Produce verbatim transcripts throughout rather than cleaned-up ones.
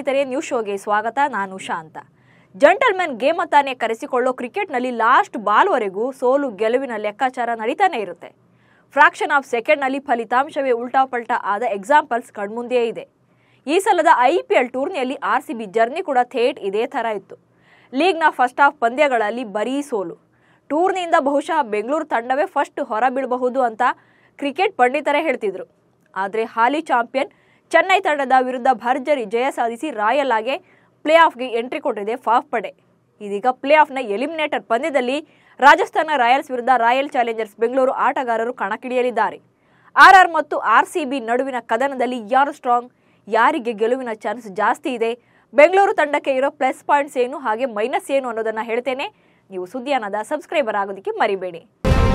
ಸ್ನೇಹಿತರೆ, ನ್ಯೂಸ್ ಶೋಗೆ ಸ್ವಾಗತ. ನಾನು ಶಾಂತ. ಜಂಟಲ್ಮನ್ ಗೇಮ್ ಅಂತಾನೆ ಕರೆಸಿಕೊಳ್ಳೋ ಕ್ರಿಕೆಟ್ನಲ್ಲಿ ಲಾಸ್ಟ್ ಬಾಲ್ವರೆಗೂ ಸೋಲು ಗೆಲುವಿನ ಲೆಕ್ಕಾಚಾರ ನಡೀತಾನೆ ಇರುತ್ತೆ. ಫ್ರಾಕ್ಷನ್ ಆಫ್ ಸೆಕೆಂಡ್ನಲ್ಲಿ ಫಲಿತಾಂಶವೇ ಉಲ್ಟಾ ಪಲ್ಟಾ ಆದ ಎಕ್ಸಾಂಪಲ್ಸ್ ಕಣ್ಮುಂದೆಯೇ ಇದೆ. ಈ ಸಲದ ಐ ಪಿ ಎಲ್ ಟೂರ್ನಿಯಲ್ಲಿ ಆರ್ ಸಿ ಬಿ ಜರ್ನಿ ಕೂಡ ಥೇಟ್ ಇದೇ ಥರ ಇತ್ತು. ಲೀಗ್ನ ಫಸ್ಟ್ ಹಾಫ್ ಪಂದ್ಯಗಳಲ್ಲಿ ಬರೀ ಸೋಲು. ಟೂರ್ನಿಯಿಂದ ಬಹುಶಃ ಬೆಂಗಳೂರು ತಂಡವೇ ಫಸ್ಟ್ ಹೊರಬೀಳಬಹುದು ಅಂತ ಕ್ರಿಕೆಟ್ ಪಂಡಿತರೇ ಹೇಳ್ತಿದ್ರು. ಆದರೆ ಹಾಲಿ ಚಾಂಪಿಯನ್ ಚೆನ್ನೈ ತಂಡದ ವಿರುದ್ಧ ಭರ್ಜರಿ ಜಯ ಸಾಧಿಸಿ ರಾಯಲ್ ಆಗಿ ಪ್ಲೇ ಆಫ್ಗೆ ಎಂಟ್ರಿ ಕೊಟ್ಟಿದೆ ಪಾಕ್ ಪಡೆ. ಇದೀಗ ಪ್ಲೇ ಆಫ್ನ ಎಲಿಮಿನೇಟರ್ ಪಂದ್ಯದಲ್ಲಿ ರಾಜಸ್ಥಾನ ರಾಯಲ್ಸ್ ವಿರುದ್ಧ ರಾಯಲ್ ಚಾಲೆಂಜರ್ಸ್ ಬೆಂಗಳೂರು ಆಟಗಾರರು ಕಣಕ್ಕಿಳಿಯಲಿದ್ದಾರೆ. ಆರ್ ಆರ್ ಮತ್ತು ಆರ್ ಸಿ ಬಿ ನಡುವಿನ ಕದನದಲ್ಲಿ ಯಾರು ಸ್ಟ್ರಾಂಗ್, ಯಾರಿಗೆ ಗೆಲುವಿನ ಚಾನ್ಸ್ ಜಾಸ್ತಿ ಇದೆ, ಬೆಂಗಳೂರು ತಂಡಕ್ಕೆ ಇರೋ ಪ್ಲಸ್ ಪಾಯಿಂಟ್ಸ್ ಏನು ಹಾಗೆ ಮೈನಸ್ ಏನು ಅನ್ನೋದನ್ನ ಹೇಳ್ತೇನೆ. ನೀವು ಸುದ್ದಿಯಾನದ ಸಬ್ಸ್ಕ್ರೈಬರ್ ಆಗೋದಕ್ಕೆ ಮರಿಬೇಡಿ.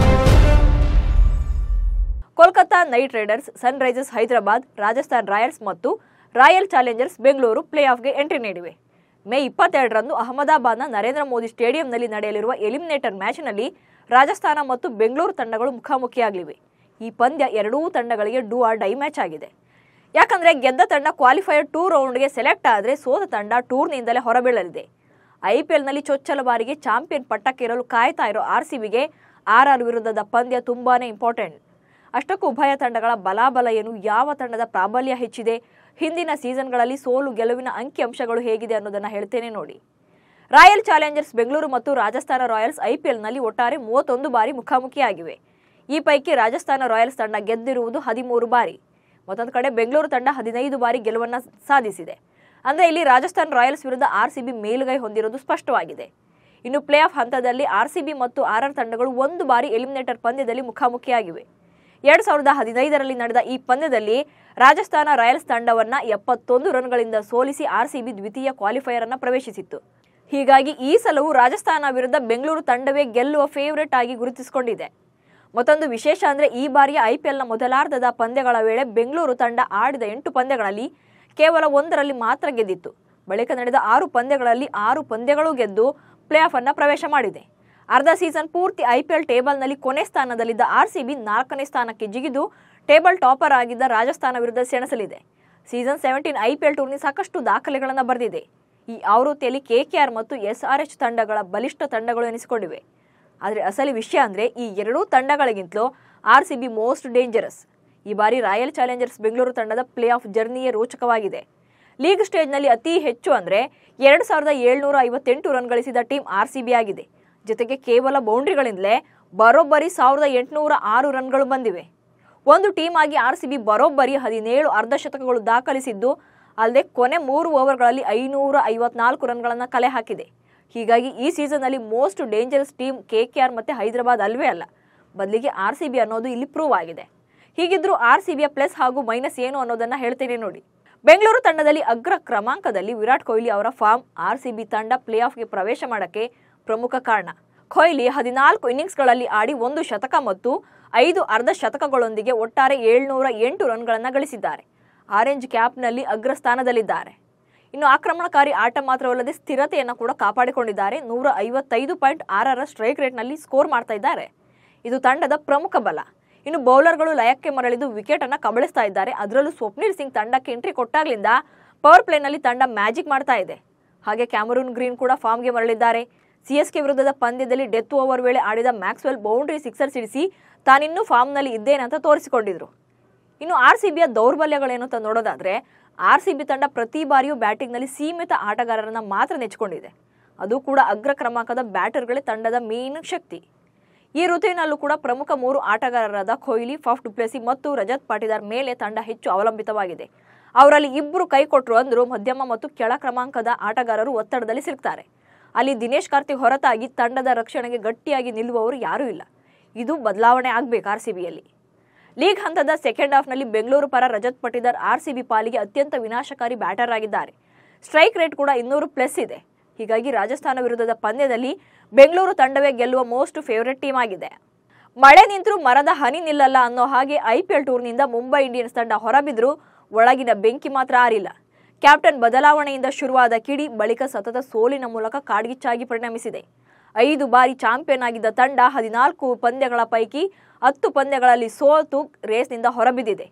Kolkata knight riders, sunrisers Hyderabad, Rajasthan royals ಮತ್ತು ರಾಯಲ್ ಚಾಲೆಂಜರ್ಸ್ ಬೆಂಗಳೂರು ಪ್ಲೇ ಆಫ್ಗೆ ಎಂಟ್ರಿ ನೀಡಿವೆ. ಮೇ ಇಪ್ಪತ್ತೆರಡರಂದು ಅಹಮದಾಬಾದ್ನ ನರೇಂದ್ರ ಮೋದಿ ಸ್ಟೇಡಿಯಂನಲ್ಲಿ ನಡೆಯಲಿರುವ ಎಲಿಮಿನೇಟರ್ ಮ್ಯಾಚ್ನಲ್ಲಿ ರಾಜಸ್ಥಾನ ಮತ್ತು ಬೆಂಗಳೂರು ತಂಡಗಳು ಮುಖಾಮುಖಿಯಾಗಲಿವೆ. ಈ ಪಂದ್ಯ ಎರಡೂ ತಂಡಗಳಿಗೆ ಡೂ ಆರ್ ಡೈ ಮ್ಯಾಚ್ ಆಗಿದೆ. ಯಾಕಂದ್ರೆ ಗೆದ್ದ ತಂಡ ಕ್ವಾಲಿಫೈಯರ್ ಟೂ ರೌಂಡ್ಗೆ ಸೆಲೆಕ್ಟ್ ಆದರೆ ಸೋತ ತಂಡ ಟೂರ್ನಿಯಿಂದಲೇ ಹೊರಬೀಳಲಿದೆ. ಐ ಪಿ ಎಲ್ನಲ್ಲಿ ಚೊಚ್ಚಲ ಬಾರಿಗೆ ಚಾಂಪಿಯನ್ ಪಟ್ಟಕ್ಕೇರಲು ಕಾಯ್ತಾ ಇರೋ ಆರ್ ಸಿ ಬಿಗೆ ಆರ್ ಆರ್ ವಿರುದ್ಧದ ಪಂದ್ಯ ತುಂಬಾನೇ ಇಂಪಾರ್ಟೆಂಟ್. ಅಷ್ಟಕ್ಕೂ ಉಭಯ ತಂಡಗಳ ಬಲಾಬಲ ಏನು, ಯಾವ ತಂಡದ ಪ್ರಾಬಲ್ಯ ಹೆಚ್ಚಿದೆ, ಹಿಂದಿನ ಸೀಸನ್ಗಳಲ್ಲಿ ಸೋಲು ಗೆಲುವಿನ ಅಂಕಿಅಂಶಗಳು ಹೇಗಿದೆ ಅನ್ನೋದನ್ನ ಹೇಳ್ತೇನೆ ನೋಡಿ. ರಾಯಲ್ ಚಾಲೆಂಜರ್ಸ್ ಬೆಂಗಳೂರು ಮತ್ತು ರಾಜಸ್ಥಾನ ರಾಯಲ್ಸ್ ಐ ಪಿ ಎಲ್ನಲ್ಲಿ ಒಟ್ಟಾರೆ ಮೂವತ್ತೊಂದು ಬಾರಿ ಮುಖಾಮುಖಿಯಾಗಿವೆ. ಈ ಪೈಕಿ ರಾಜಸ್ಥಾನ ರಾಯಲ್ಸ್ ತಂಡ ಗೆದ್ದಿರುವುದು ಹದಿಮೂರು ಬಾರಿ. ಮತ್ತೊಂದು ಕಡೆ ಬೆಂಗಳೂರು ತಂಡ ಹದಿನೈದು ಬಾರಿ ಗೆಲುವನ್ನು ಸಾಧಿಸಿದೆ. ಅಂದ್ರೆ ಇಲ್ಲಿ ರಾಜಸ್ಥಾನ್ ರಾಯಲ್ಸ್ ವಿರುದ್ಧ ಆರ್ ಸಿ ಬಿ ಮೇಲುಗೈ ಹೊಂದಿರುವುದು ಸ್ಪಷ್ಟವಾಗಿದೆ. ಇನ್ನು ಪ್ಲೇ ಆಫ್ ಹಂತದಲ್ಲಿ ಆರ್ ಸಿ ಬಿ ಮತ್ತು ಆರ್ ಆರ್ ತಂಡಗಳು ಒಂದು ಬಾರಿ ಎಲಿಮಿನೇಟರ್ ಪಂದ್ಯದಲ್ಲಿ ಮುಖಾಮುಖಿಯಾಗಿವೆ. ಎರಡ್ ಸಾವಿರದ ಹದಿನೈದರಲ್ಲಿ ನಡೆದ ಈ ಪಂದ್ಯದಲ್ಲಿ ರಾಜಸ್ಥಾನ ರಾಯಲ್ಸ್ ತಂಡವನ್ನ ಎಪ್ಪತ್ತೊಂದು ರನ್ಗಳಿಂದ ಸೋಲಿಸಿ ಆರ್ ಸಿ ಬಿ ದ್ವಿತೀಯ ಕ್ವಾಲಿಫೈಯರ್ ಅನ್ನ ಪ್ರವೇಶಿಸಿತ್ತು. ಹೀಗಾಗಿ ಈ ಸಲವೂ ರಾಜಸ್ಥಾನ ವಿರುದ್ಧ ಬೆಂಗಳೂರು ತಂಡವೇ ಗೆಲ್ಲುವ ಫೇವರೇಟ್ ಆಗಿ ಗುರುತಿಸಿಕೊಂಡಿದೆ. ಮತ್ತೊಂದು ವಿಶೇಷ ಅಂದ್ರೆ ಈ ಬಾರಿಯ ಐ ಪಿ ಎಲ್ನ ಮೊದಲಾರ್ಧದ ಪಂದ್ಯಗಳ ವೇಳೆ ಬೆಂಗಳೂರು ತಂಡ ಆಡಿದ ಎಂಟು ಪಂದ್ಯಗಳಲ್ಲಿ ಕೇವಲ ಒಂದರಲ್ಲಿ ಮಾತ್ರ ಗೆದ್ದಿತ್ತು. ಬಳಿಕ ನಡೆದ ಆರು ಪಂದ್ಯಗಳಲ್ಲಿ ಆರು ಪಂದ್ಯಗಳು ಗೆದ್ದು ಪ್ಲೇ ಆಫ್ ಅನ್ನ ಪ್ರವೇಶ ಮಾಡಿದೆ. ಅರ್ಧ ಸೀಸನ್ ಪೂರ್ತಿ ಐ ಪಿ ಎಲ್ ಟೇಬಲ್ನಲ್ಲಿ ಕೊನೆ ಸ್ಥಾನದಲ್ಲಿದ್ದ ಆರ್ ಸಿ ಬಿ ನಾಲ್ಕನೇ ಸ್ಥಾನಕ್ಕೆ ಜಿಗಿದು ಟೇಬಲ್ ಟಾಪರ್ ಆಗಿದ್ದ ರಾಜಸ್ಥಾನ ವಿರುದ್ಧ ಸೆಣಸಲಿದೆ. Season seventeen I P L ಟೂರ್ನಿ ಸಾಕಷ್ಟು ದಾಖಲೆಗಳನ್ನು ಬರೆದಿದೆ. ಈ ಆವೃತ್ತಿಯಲ್ಲಿ ಕೆ ಕೆ ಆರ್ ಮತ್ತು ಎಸ್ ಆರ್ ಎಚ್ ತಂಡಗಳ ಬಲಿಷ್ಠ ತಂಡಗಳು ಎನಿಸಿಕೊಂಡಿವೆ. ಆದರೆ ಅಸಲಿ ವಿಷಯ ಅಂದ್ರೆ ಈ ಎರಡೂ ತಂಡಗಳಿಗಿಂತಲೂ R C B most dangerous. ಈ ಬಾರಿ ರಾಯಲ್ ಚಾಲೆಂಜರ್ಸ್ ಬೆಂಗಳೂರು ತಂಡದ ಪ್ಲೇ ಆಫ್ ಜರ್ನಿಯೇ ರೋಚಕವಾಗಿದೆ. ಲೀಗ್ ಸ್ಟೇಜ್ನಲ್ಲಿ ಅತಿ ಹೆಚ್ಚು ಅಂದ್ರೆ ಎರಡು ಸಾವಿರದ ಏಳ್ನೂರ ಐವತ್ತೆಂಟು ರನ್ ಗಳಿಸಿದ ಟೀಮ್ ಆರ್ ಸಿ ಬಿ ಆಗಿದೆ. ಜೊತೆಗೆ ಕೇವಲ ಬೌಂಡ್ರಿಗಳಿಂದಲೇ ಬರೋಬ್ಬರಿ ಸಾವಿರದ ಎಂಟುನೂರ ಆರು ರನ್ಗಳು ಬಂದಿವೆ. ಒಂದು ಟೀಮ್ ಆಗಿ ಆರ್ ಸಿ ಬಿ ಬರೋಬ್ಬರಿ ಹದಿನೇಳು ಅರ್ಧಶತಕಗಳು ದಾಖಲಿಸಿದ್ದು ಅಲ್ಲದೆ ಕೊನೆ ಮೂರು ಓವರ್ಗಳಲ್ಲಿ ಐನೂರ ಐವತ್ನಾಲ್ಕು ರನ್ಗಳನ್ನು ಕಲೆ ಹಾಕಿದೆ. ಹೀಗಾಗಿ ಈ ಸೀಸನ್ನಲ್ಲಿ most dangerous team K K R ಮತ್ತೆ ಹೈದರಾಬಾದ್ ಅಲ್ವೇ ಅಲ್ಲ, ಬದಲಿಗೆ ಆರ್ ಸಿ ಬಿ ಅನ್ನೋದು ಇಲ್ಲಿ ಪ್ರೂವ್ ಆಗಿದೆ. ಹೀಗಿದ್ರೂ ಆರ್ ಸಿ ಬಿಯ ಪ್ಲಸ್ ಹಾಗೂ ಮೈನಸ್ ಏನು ಅನ್ನೋದನ್ನ ಹೇಳ್ತೇನೆ ನೋಡಿ. ಬೆಂಗಳೂರು ತಂಡದಲ್ಲಿ ಅಗ್ರ ಕ್ರಮಾಂಕದಲ್ಲಿ ವಿರಾಟ್ ಕೊಹ್ಲಿ ಅವರ ಫಾರ್ಮ್ ಆರ್ ಸಿ ಬಿ ತಂಡ ಪ್ಲೇ ಆಫ್ಗೆ ಪ್ರವೇಶ ಮಾಡಕ್ಕೆ ಪ್ರಮುಖ ಕಾರಣ. ಕೊಹ್ಲಿ ಹದಿನಾಲ್ಕು ಇನ್ನಿಂಗ್ಸ್ಗಳಲ್ಲಿ ಆಡಿ ಒಂದು ಶತಕ ಮತ್ತು ಐದು ಅರ್ಧ ಶತಕಗಳೊಂದಿಗೆ ಒಟ್ಟಾರೆ ಏಳ್ನೂರ ಎಂಟು ರನ್ಗಳನ್ನು ಗಳಿಸಿದ್ದಾರೆ. ಆರೆಂಜ್ ಕ್ಯಾಪ್ನಲ್ಲಿ ಅಗ್ರ ಸ್ಥಾನದಲ್ಲಿದ್ದಾರೆ. ಇನ್ನು ಆಕ್ರಮಣಕಾರಿ ಆಟ ಮಾತ್ರವಲ್ಲದೆ ಸ್ಥಿರತೆಯನ್ನು ಕೂಡ ಕಾಪಾಡಿಕೊಂಡಿದ್ದಾರೆ. ನೂರ ಐವತ್ತೈದು ಪಾಯಿಂಟ್ ಆರರ ಸ್ಟ್ರೈಕ್ ರೇಟ್ನಲ್ಲಿ ಸ್ಕೋರ್ ಮಾಡ್ತಾ ಇದ್ದಾರೆ. ಇದು ತಂಡದ ಪ್ರಮುಖ ಬಲ. ಇನ್ನು ಬೌಲರ್ಗಳು ಲಯಕ್ಕೆ ಮರಳಿದು ವಿಕೆಟ್ ಅನ್ನ ಕಬಳಿಸ್ತಾ ಇದ್ದಾರೆ. ಅದರಲ್ಲೂ ಸ್ವಪ್ನಿಲ್ ಸಿಂಗ್ ತಂಡಕ್ಕೆ ಎಂಟ್ರಿ ಕೊಟ್ಟಾಗ್ಲಿಂದ ಪವರ್ ಪ್ಲೇನಲ್ಲಿ ತಂಡ ಮ್ಯಾಜಿಕ್ ಮಾಡ್ತಾ ಇದೆ. ಹಾಗೆ ಕ್ಯಾಮರೂನ್ ಗ್ರೀನ್ ಕೂಡ ಫಾರ್ಮ್ಗೆ ಮರಳಿದ್ದಾರೆ. ಸಿ ಎಸ್ ಕೆ ವಿರುದ್ಧದ ಪಂದ್ಯದಲ್ಲಿ ಡೆತ್ ಓವರ್ ವೇಳೆ ಆಡಿದ ಮ್ಯಾಕ್ಸ್ವೆಲ್ ಬೌಂಡ್ರಿ ಸಿಕ್ಸರ್ ಸಿಡಿಸಿ ತಾನಿನ್ನೂ ಫಾರ್ಮ್ನಲ್ಲಿ ಇದ್ದೇನೆ ಅಂತ ತೋರಿಸಿಕೊಂಡಿದ್ರು. ಇನ್ನು ಆರ್ ಸಿ ಬಿಯ ದೌರ್ಬಲ್ಯಗಳೇನು ಅಂತ ನೋಡೋದಾದ್ರೆ ಆರ್ ಸಿ ಬಿ ತಂಡ ಪ್ರತಿ ಬಾರಿಯೂ ಬ್ಯಾಟಿಂಗ್ನಲ್ಲಿ ಸೀಮಿತ ಆಟಗಾರರನ್ನ ಮಾತ್ರ ನೆಚ್ಚಿಕೊಂಡಿದೆ. ಅದು ಕೂಡ ಅಗ್ರ ಕ್ರಮಾಂಕದ ಬ್ಯಾಟರ್ಗಳೇ ತಂಡದ ಮೇನ್ ಶಕ್ತಿ. ಈ ಋತುವಿನಲ್ಲೂ ಕೂಡ ಪ್ರಮುಖ ಮೂರು ಆಟಗಾರರಾದ ಕೊಹ್ಲಿ, ಫಾಫ್ ಡು ಪ್ಲೆಸಿ ಮತ್ತು ರಜತ್ ಪಾಟಿದಾರ್ ಮೇಲೆ ತಂಡ ಹೆಚ್ಚು ಅವಲಂಬಿತವಾಗಿದೆ. ಅವರಲ್ಲಿ ಇಬ್ಬರು ಕೈ ಕೊಟ್ಟರು ಅಂದ್ರೂ ಮಧ್ಯಮ ಮತ್ತು ಕೆಳ ಕ್ರಮಾಂಕದ ಆಟಗಾರರು ಒತ್ತಡದಲ್ಲಿ ಸಿಲುಕ್ತಾರೆ. ಅಲ್ಲಿ ದಿನೇಶ್ ಕಾರ್ತಿಕ್ ಹೊರತಾಗಿ ತಂಡದ ರಕ್ಷಣೆಗೆ ಗಟ್ಟಿಯಾಗಿ ನಿಲ್ಲುವವರು ಯಾರೂ ಇಲ್ಲ. ಇದು ಬದಲಾವಣೆ ಆಗ್ಬೇಕು ಆರ್ ಸಿ ಬಿಯಲ್ಲಿ. ಲೀಗ್ ಹಂತದ ಸೆಕೆಂಡ್ ಹಾಫ್ನಲ್ಲಿ ಬೆಂಗಳೂರು ಪರ Rajat Patidar R C B ಪಾಲಿಗೆ ಅತ್ಯಂತ ವಿನಾಶಕಾರಿ ಬ್ಯಾಟರ್ ಆಗಿದ್ದಾರೆ. ಸ್ಟ್ರೈಕ್ ರೇಟ್ ಕೂಡ ಇನ್ನೂರು ಪ್ಲಸ್ ಇದೆ. ಹೀಗಾಗಿ ರಾಜಸ್ಥಾನ ವಿರುದ್ಧದ ಪಂದ್ಯದಲ್ಲಿ ಬೆಂಗಳೂರು ತಂಡವೇ ಗೆಲ್ಲುವ ಮೋಸ್ಟ್ ಫೇವರೇಟ್ ಟೀಮ್ ಆಗಿದೆ. ಮಳೆ ನಿಂತರೂ ಮರದ ಹನಿ ನಿಲ್ಲಲ್ಲ ಅನ್ನೋ ಹಾಗೆ ಐ ಪಿ ಎಲ್ ಟೂರ್ನಿಯಿಂದ ಮುಂಬೈ ಇಂಡಿಯನ್ಸ್ ತಂಡ ಹೊರಬಿದ್ರೂ ಒಳಗಿನ ಬೆಂಕಿ ಮಾತ್ರ ಆರಿಲ್ಲ. ಕ್ಯಾಪ್ಟನ್ ಬದಲಾವಣೆಯಿಂದ ಶುರುವಾದ ಕಿಡಿ ಬಳಿಕ ಸತತ ಸೋಲಿನ ಮೂಲಕ ಕಾಡ್ಗಿಚ್ಚಾಗಿ ಪರಿಣಮಿಸಿದೆ. ಐದು ಬಾರಿ ಚಾಂಪಿಯನ್ ಆಗಿದ್ದ ತಂಡ ಹದಿನಾಲ್ಕು ಪಂದ್ಯಗಳ ಪೈಕಿ ಹತ್ತು ಪಂದ್ಯಗಳಲ್ಲಿ ಸೋತು ರೇಸ್ನಿಂದ ಹೊರಬಿದ್ದಿದೆ.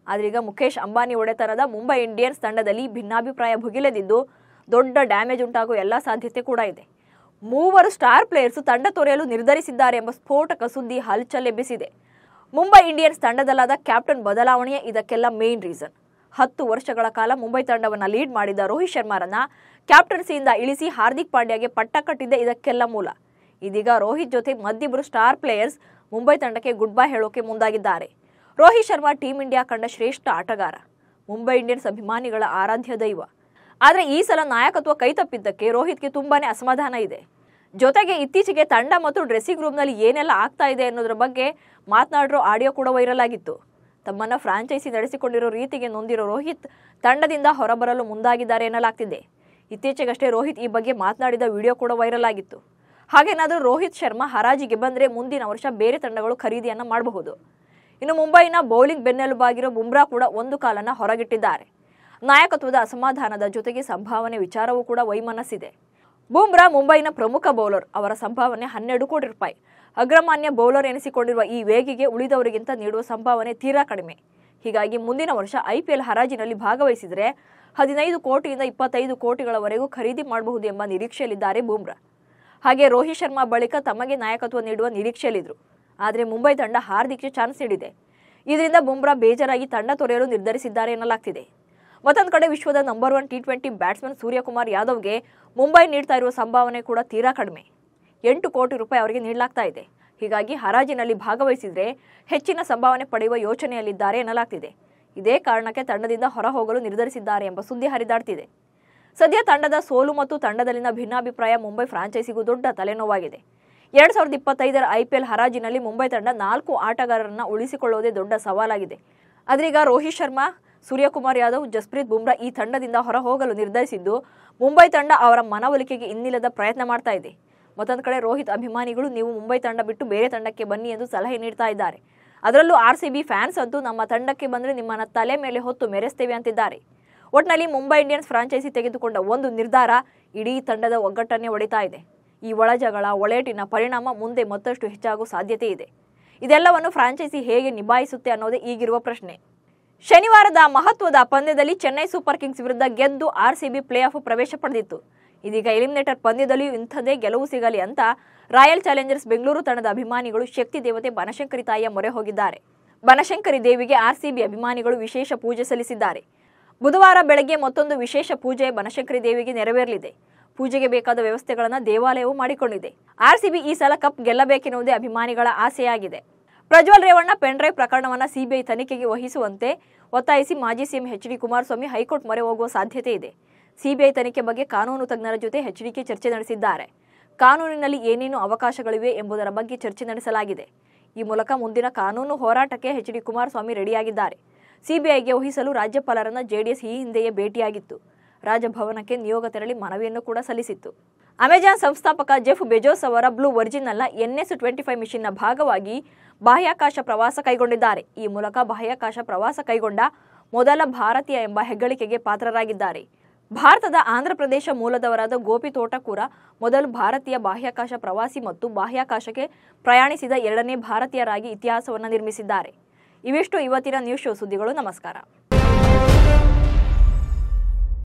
ಆದ್ರೀಗ ಮುಖೇಶ್ ಅಂಬಾನಿ ಒಡೆತನದ ಮುಂಬೈ ಇಂಡಿಯನ್ಸ್ ತಂಡದಲ್ಲಿ ಭಿನ್ನಾಭಿಪ್ರಾಯ ಭುಗಿಲೆದಿದ್ದು ದೊಡ್ಡ ಡ್ಯಾಮೇಜ್ ಉಂಟಾಗುವ ಎಲ್ಲ ಸಾಧ್ಯತೆ ಕೂಡ ಇದೆ. ಮೂವರು ಸ್ಟಾರ್ ಪ್ಲೇಯರ್ಸ್ ತಂಡ ತೊರೆಯಲು ನಿರ್ಧರಿಸಿದ್ದಾರೆ ಎಂಬ ಸ್ಫೋಟಕ ಸುದ್ದಿ ಹಲ್ಚಲ್ ಎಬ್ಬಿಸಿದೆ. ಮುಂಬೈ ಇಂಡಿಯನ್ಸ್ ತಂಡದಲ್ಲಾದ ಕ್ಯಾಪ್ಟನ್ ಬದಲಾವಣೆಯೇ ಇದಕ್ಕೆಲ್ಲ ಮೇನ್ ರೀಸನ್. ಹತ್ತು ವರ್ಷಗಳ ಕಾಲ ಮುಂಬೈ ತಂಡವನ್ನು ಲೀಡ್ ಮಾಡಿದ ರೋಹಿತ್ ಶರ್ಮಾರನ್ನ ಕ್ಯಾಪ್ಟನ್ಸಿಯಿಂದ ಇಳಿಸಿ ಹಾರ್ದಿಕ್ ಪಾಂಡ್ಯಗೆ ಪಟ್ಟ ಕಟ್ಟಿದ್ದೆ ಇದಕ್ಕೆಲ್ಲ ಮೂಲ. ಇದೀಗ ರೋಹಿತ್ ಜೊತೆ ಮತ್ತಿಬ್ಬರು ಸ್ಟಾರ್ ಪ್ಲೇಯರ್ಸ್ ಮುಂಬೈ ತಂಡಕ್ಕೆ ಗುಡ್ ಬೈ ಹೇಳೋಕೆ ಮುಂದಾಗಿದ್ದಾರೆ. ರೋಹಿತ್ ಶರ್ಮಾ ಟೀಂ ಇಂಡಿಯಾ ಕಂಡ ಶ್ರೇಷ್ಠ ಆಟಗಾರ, ಮುಂಬೈ ಇಂಡಿಯನ್ಸ್ ಅಭಿಮಾನಿಗಳ ಆರಾಧ್ಯ ದೈವ. ಆದರೆ ಈ ಸಲ ನಾಯಕತ್ವ ಕೈತಪ್ಪಿದ್ದಕ್ಕೆ ರೋಹಿತ್ಗೆ ತುಂಬಾನೇ ಅಸಮಾಧಾನ ಇದೆ. ಜೊತೆಗೆ ಇತ್ತೀಚೆಗೆ ತಂಡ ಮತ್ತು ಡ್ರೆಸ್ಸಿಂಗ್ ರೂಮ್ನಲ್ಲಿ ಏನೆಲ್ಲ ಆಗ್ತಾ ಇದೆ ಅನ್ನೋದ್ರ ಬಗ್ಗೆ ಮಾತನಾಡಿರೋ ಆಡಿಯೋ ಕೂಡ ವೈರಲ್ ಆಗಿತ್ತು. ತಮ್ಮನ್ನ ಫ್ರಾಂಚೈಸಿ ನಡೆಸಿಕೊಂಡಿರೋ ರೀತಿಗೆ ನೊಂದಿರೋ ರೋಹಿತ್ ತಂಡದಿಂದ ಹೊರಬರಲು ಮುಂದಾಗಿದ್ದಾರೆ ಎನ್ನಲಾಗ್ತಿದೆ. ಇತ್ತೀಚೆಗಷ್ಟೇ ರೋಹಿತ್ ಈ ಬಗ್ಗೆ ಮಾತನಾಡಿದ ವಿಡಿಯೋ ಕೂಡ ವೈರಲ್ ಆಗಿತ್ತು. ಹಾಗೇನಾದರೂ ರೋಹಿತ್ ಶರ್ಮಾ ಹರಾಜಿಗೆ ಬಂದರೆ ಮುಂದಿನ ವರ್ಷ ಬೇರೆ ತಂಡಗಳು ಖರೀದಿಯನ್ನ ಮಾಡಬಹುದು. ಇನ್ನು ಮುಂಬೈನ ಬೌಲಿಂಗ್ ಬೆನ್ನೆಲುಬಾಗಿರೋ ಬುಮ್ರಾ ಕೂಡ ಒಂದು ಕಾಲನ್ನ ಹೊರಗಿಟ್ಟಿದ್ದಾರೆ. ನಾಯಕತ್ವದ ಅಸಮಾಧಾನದ ಜೊತೆಗೆ ಸಂಭಾವನೆ ವಿಚಾರವೂ ಕೂಡ ವೈಮನಸ್ಸಿದೆ. ಬುಮ್ರಾ ಮುಂಬೈನ ಪ್ರಮುಖ ಬೌಲರ್. ಅವರ ಸಂಭಾವನೆ ಹನ್ನೆರಡು ಕೋಟಿ ರೂಪಾಯಿ. ಅಗ್ರಮಾನ್ಯ ಬೌಲರ್ ಎನಿಸಿಕೊಂಡಿರುವ ಈ ವೇಗಿಗೆ ಉಳಿದವರಿಗಿಂತ ನೀಡುವ ಸಂಭಾವನೆ ತೀರಾ ಕಡಿಮೆ. ಹೀಗಾಗಿ ಮುಂದಿನ ವರ್ಷ ಐಪಿಎಲ್ ಹರಾಜಿನಲ್ಲಿ ಭಾಗವಹಿಸಿದರೆ ಹದಿನೈದು ಕೋಟಿಯಿಂದ ಇಪ್ಪತ್ತೈದು ಕೋಟಿಗಳವರೆಗೂ ಖರೀದಿ ಮಾಡಬಹುದು ಎಂಬ ನಿರೀಕ್ಷೆಯಲ್ಲಿದ್ದಾರೆ ಬುಮ್ರಾ. ಹಾಗೆ ರೋಹಿತ್ ಶರ್ಮಾ ಬಳಿಕ ತಮಗೆ ನಾಯಕತ್ವ ನೀಡುವ ನಿರೀಕ್ಷೆಯಲ್ಲಿದ್ರು. ಆದರೆ ಮುಂಬೈ ತಂಡ ಹಾರ್ದಿಕ್ಗೆ ಚಾನ್ಸ್ ನೀಡಿದೆ. ಇದರಿಂದ ಬುಮ್ರಾ ಬೇಜಾರಾಗಿ ತಂಡ ತೊರೆಯಲು ನಿರ್ಧರಿಸಿದ್ದಾರೆ ಎನ್ನಲಾಗ್ತಿದೆ. ಮತ್ತೊಂದು ಕಡೆ ವಿಶ್ವದ number one T twenty batsman Suryakumar ಯಾದವ್ಗೆ ಮುಂಬೈ ನೀಡ್ತಾ ಇರುವ ಸಂಭಾವನೆ ಕೂಡ ತೀರಾ ಕಡಿಮೆ. ಎಂಟು ಕೋಟಿ ರೂಪಾಯಿ ಅವರಿಗೆ ನೀಡಲಾಗ್ತಾ ಇದೆ. ಹೀಗಾಗಿ ಹರಾಜಿನಲ್ಲಿ ಭಾಗವಹಿಸಿದರೆ ಹೆಚ್ಚಿನ ಸಂಭಾವನೆ ಪಡೆಯುವ ಯೋಚನೆಯಲ್ಲಿದ್ದಾರೆ ಎನ್ನಲಾಗ್ತಿದೆ. ಇದೇ ಕಾರಣಕ್ಕೆ ತಂಡದಿಂದ ಹೊರ ಹೋಗಲು ನಿರ್ಧರಿಸಿದ್ದಾರೆ ಎಂಬ ಸುದ್ದಿ ಹರಿದಾಡ್ತಿದೆ. ಸದ್ಯ ತಂಡದ ಸೋಲು ಮತ್ತು ತಂಡದಲ್ಲಿನ ಭಿನ್ನಾಭಿಪ್ರಾಯ ಮುಂಬೈ ಫ್ರಾಂಚೈಸಿಗೂ ದೊಡ್ಡ ತಲೆನೋವಾಗಿದೆ. ಎರಡ್ ಸಾವಿರದ ಇಪ್ಪತ್ತೈದರ ಐಪಿಎಲ್ ಹರಾಜಿನಲ್ಲಿ ಮುಂಬೈ ತಂಡ ನಾಲ್ಕು ಆಟಗಾರರನ್ನ ಉಳಿಸಿಕೊಳ್ಳುವುದೇ ದೊಡ್ಡ ಸವಾಲಾಗಿದೆ. ಆದ್ರೀಗ ರೋಹಿತ್ ಶರ್ಮಾ, ಸೂರ್ಯಕುಮಾರ್ ಯಾದವ್, ಜಸ್ಪ್ರೀತ್ ಬುಮ್ರಾ ಈ ತಂಡದಿಂದ ಹೊರ ಹೋಗಲು ನಿರ್ಧರಿಸಿದ್ದು ಮುಂಬೈ ತಂಡ ಅವರ ಮನವೊಲಿಕೆಗೆ ಇನ್ನಿಲ್ಲದ ಪ್ರಯತ್ನ ಮಾಡ್ತಾ ಇದೆ. ಮತ್ತೊಂದು ಕಡೆ ರೋಹಿತ್ ಅಭಿಮಾನಿಗಳು ನೀವು ಮುಂಬೈ ತಂಡ ಬಿಟ್ಟು ಬೇರೆ ತಂಡಕ್ಕೆ ಬನ್ನಿ ಎಂದು ಸಲಹೆ ನೀಡ್ತಾ ಇದ್ದಾರೆ. ಅದರಲ್ಲೂ ಆರ್ ಸಿ ಬಿ ಫ್ಯಾನ್ಸ್ ಅಂತೂ ನಮ್ಮ ತಂಡಕ್ಕೆ ಬಂದರೆ ನಿಮ್ಮನ್ನ ತಲೆ ಮೇಲೆ ಹೊತ್ತು ಮೆರೆಸ್ತೇವೆ ಅಂತಿದ್ದಾರೆ. ಒಟ್ನಲ್ಲಿ ಮುಂಬೈ ಇಂಡಿಯನ್ಸ್ ಫ್ರಾಂಚೈಸಿ ತೆಗೆದುಕೊಂಡ ಒಂದು ನಿರ್ಧಾರ ಇಡೀ ತಂಡದ ಒಗ್ಗಟ್ಟನ್ನೇ ಒಡಿತಾ ಇದೆ. ಈ ಒಳಜಗಳ ಒಳೇಟಿನ ಪರಿಣಾಮ ಮುಂದೆ ಮತ್ತಷ್ಟು ಹೆಚ್ಚಾಗುವ ಸಾಧ್ಯತೆ ಇದೆ. ಇದೆಲ್ಲವನ್ನು ಫ್ರಾಂಚೈಸಿ ಹೇಗೆ ನಿಭಾಯಿಸುತ್ತೆ ಅನ್ನೋದೇ ಈಗಿರುವ ಪ್ರಶ್ನೆ. ಶನಿವಾರದ ಮಹತ್ವದ ಪಂದ್ಯದಲ್ಲಿ ಚೆನ್ನೈ ಸೂಪರ್ ಕಿಂಗ್ಸ್ ವಿರುದ್ಧ ಗೆದ್ದು R C B play off ಪ್ರವೇಶ ಪಡೆದಿತ್ತು. ಇದೀಗ ಎಲಿಮಿನೇಟರ್ ಪಂದ್ಯದಲ್ಲಿಯೂ ಇಂಥದೇ ಗೆಲುವು ಸಿಗಲಿ ಅಂತ ರಾಯಲ್ ಚಾಲೆಂಜರ್ಸ್ ಬೆಂಗಳೂರು ತಂಡದ ಅಭಿಮಾನಿಗಳು ಶಕ್ತಿ ದೇವತೆ ಬನಶಂಕರಿ ತಾಯಿಯ ಮೊರೆ ಹೋಗಿದ್ದಾರೆ. ಬನಶಂಕರಿ ದೇವಿಗೆ ಆರ್ ಸಿ ಬಿ ಅಭಿಮಾನಿಗಳು ವಿಶೇಷ ಪೂಜೆ ಸಲ್ಲಿಸಿದ್ದಾರೆ. ಬುಧವಾರ ಬೆಳಗ್ಗೆ ಮತ್ತೊಂದು ವಿಶೇಷ ಪೂಜೆ ಬನಶಂಕರಿ ದೇವಿಗೆ ನೆರವೇರಲಿದೆ. ಪೂಜೆಗೆ ಬೇಕಾದ ವ್ಯವಸ್ಥೆಗಳನ್ನು ದೇವಾಲಯವು ಮಾಡಿಕೊಂಡಿದೆ. ಆರ್ ಸಿ ಬಿ ಈ ಸಲ ಕಪ್ ಗೆಲ್ಲಬೇಕೆನ್ನುವುದೇ ಅಭಿಮಾನಿಗಳ ಆಸೆಯಾಗಿದೆ. ಪ್ರಜ್ವಲ್ ರೇವಣ್ಣ ಪೆನ್ಡ್ರೈವ್ ಪ್ರಕರಣವನ್ನು ಸಿಬಿಐ ತನಿಖೆಗೆ ವಹಿಸುವಂತೆ ಒತ್ತಾಯಿಸಿ ಮಾಜಿ CM H D Kumaraswamy high court ಮೊರೆ ಹೋಗುವ ಸಾಧ್ಯತೆ ಇದೆ. ಸಿಬಿಐ ತನಿಖೆ ಬಗ್ಗೆ ಕಾನೂನು ತಜ್ಞರ ಜೊತೆ ಎಚ್ ಡಿ ಕೆ ಚರ್ಚೆ ನಡೆಸಿದ್ದಾರೆ. ಕಾನೂನಿನಲ್ಲಿ ಏನೇನು ಅವಕಾಶಗಳಿವೆ ಎಂಬುದರ ಬಗ್ಗೆ ಚರ್ಚೆ ನಡೆಸಲಾಗಿದೆ. ಈ ಮೂಲಕ ಮುಂದಿನ ಕಾನೂನು ಹೋರಾಟಕ್ಕೆ ಎಚ್ ಡಿ ಕುಮಾರಸ್ವಾಮಿ ರೆಡಿಯಾಗಿದ್ದಾರೆ. ಸಿಬಿಐಗೆ ವಹಿಸಲು ರಾಜ್ಯಪಾಲರನ್ನ ಜೆಡಿಎಸ್ ಈ ಹಿಂದೆಯೇ ಭೇಟಿಯಾಗಿತ್ತು. ರಾಜಭವನಕ್ಕೆ ನಿಯೋಗ ತೆರಳಿ ಮನವಿಯನ್ನು ಕೂಡ ಸಲ್ಲಿಸಿತ್ತು. ಅಮೆಜಾನ್ ಸಂಸ್ಥಾಪಕ ಜೆಫ್ ಬೆಜೋಸ್ ಅವರ ಬ್ಲೂ ವರ್ಜಿನ್ನ ಎನ್ ಎಸ್ ಟ್ವೆಂಟಿ ಫೈವ್ ಮಿಷನ್ನ ಭಾಗವಾಗಿ ಬಾಹ್ಯಾಕಾಶ ಪ್ರವಾಸ ಕೈಗೊಂಡಿದ್ದಾರೆ. ಈ ಮೂಲಕ ಬಾಹ್ಯಾಕಾಶ ಪ್ರವಾಸ ಕೈಗೊಂಡ ಮೊದಲ ಭಾರತೀಯ ಎಂಬ ಹೆಗ್ಗಳಿಕೆಗೆ ಪಾತ್ರರಾಗಿದ್ದಾರೆ. ಭಾರತದ ಆಂಧ್ರಪ್ರದೇಶ ಮೂಲದವರಾದ ಗೋಪಿ ತೋಟಕೂರ ಮೊದಲು ಭಾರತೀಯ ಬಾಹ್ಯಾಕಾಶ ಪ್ರವಾಸಿ ಮತ್ತು ಬಾಹ್ಯಾಕಾಶಕ್ಕೆ ಪ್ರಯಾಣಿಸಿದ ಎರಡನೇ ಭಾರತೀಯರಾಗಿ ಇತಿಹಾಸವನ್ನು ನಿರ್ಮಿಸಿದ್ದಾರೆ. ಇವಿಷ್ಟು ಇವತ್ತಿನ ನ್ಯೂಸ್ ಶೋ ಸುದ್ದಿಗಳು. ನಮಸ್ಕಾರ.